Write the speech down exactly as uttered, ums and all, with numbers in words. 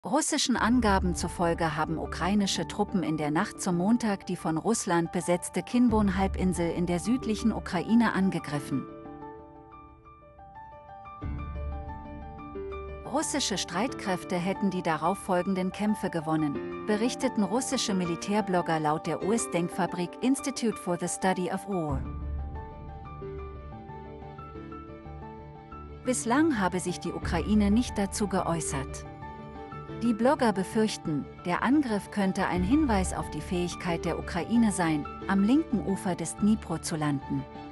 Russischen Angaben zufolge haben ukrainische Truppen in der Nacht zum Montag die von Russland besetzte Kinbun-Halbinsel in der südlichen Ukraine angegriffen. Russische Streitkräfte hätten die darauffolgenden Kämpfe gewonnen, berichteten russische Militärblogger laut der U S-Denkfabrik Institute for the Study of War. Bislang habe sich die Ukraine nicht dazu geäußert. Die Blogger befürchten, der Angriff könnte ein Hinweis auf die Fähigkeit der Ukraine sein, am linken Ufer des Dnipro zu landen.